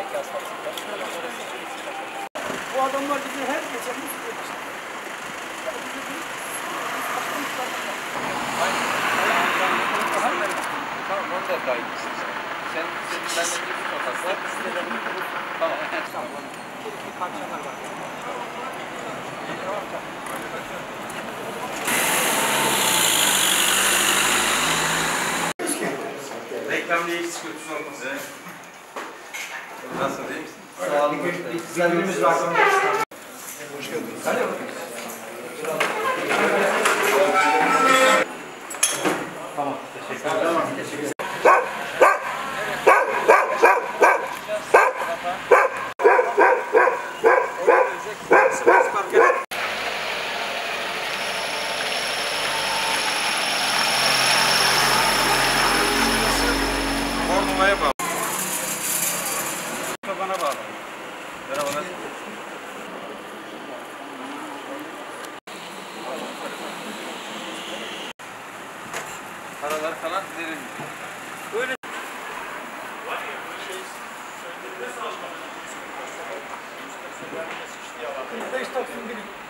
Bu adamlar bizi her geçen gün tutuyor. Tamam, onu da dahil etsin. Sen benimle bir sokak var. Tamam. Tamam. Parçalar var. Reklam diye hiç sıkıntısı olmaz. Nasıl, değil misin? Sağ olun. Bir günümüz var. Hoş geldiniz. Hadi bakalım. Tamam. Teşekkür ederim. Tamam. Teşekkür ederim. Bornova'ya bağlı. Otobana bağlı. Merhabalar. Paralar falan verilmiş. Öyle. Beş Taksim günü.